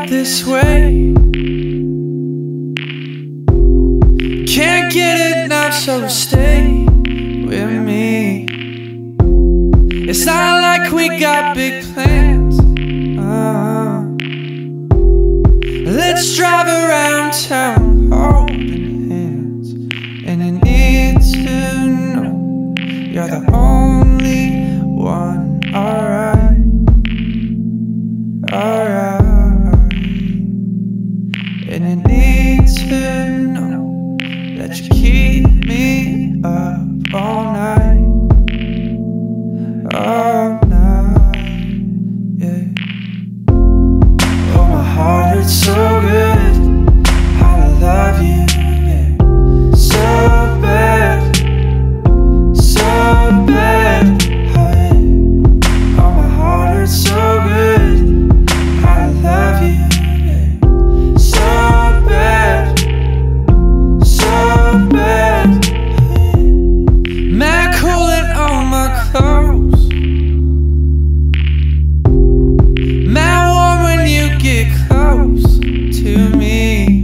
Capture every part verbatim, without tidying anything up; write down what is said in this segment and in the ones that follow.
this way. Can't get enough, so stay with me. It's not like we got big plans. uh, Let's drive around town holding hands. And you need to know you're the only one. Alright, alright. And you need to know that you keep me up all night, all night, yeah. Oh, my heart hurts so good, how I love you, yeah. So bad, so bad, oh, yeah. Oh, my heart hurts so good, how I love you, yeah. So bad, so bad, oh, yeah. Mad cooling on my clothes, mad warm when you get close to me.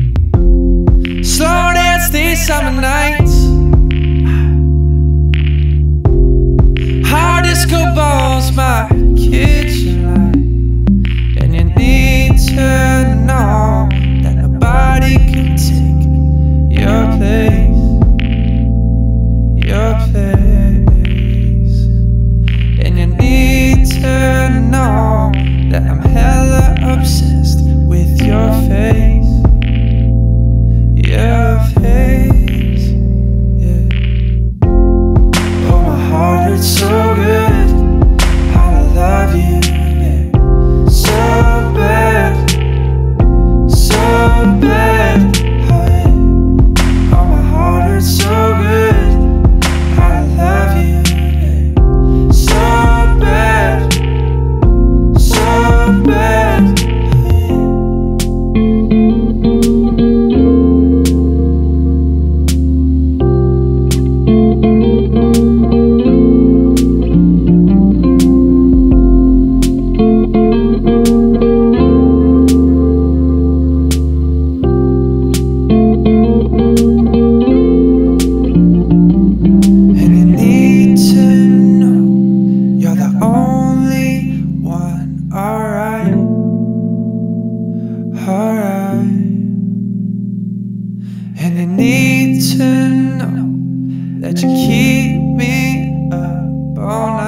Slow dance these summer nights, hard disco balls my kitchen light. And you need to know that nobody can take your place, your place. And you need to know that I'm hella obsessed with your face, your face, yeah. Oh, my heart hurts so good, how I love you, yeah. So bad, so bad, oh, yeah. Oh, my heart hurts so good, how I love you, yeah. So bad, so bad, oh, yeah. And you need to know you're the only one. Alright, alright. And you need to know that you keep me up all night.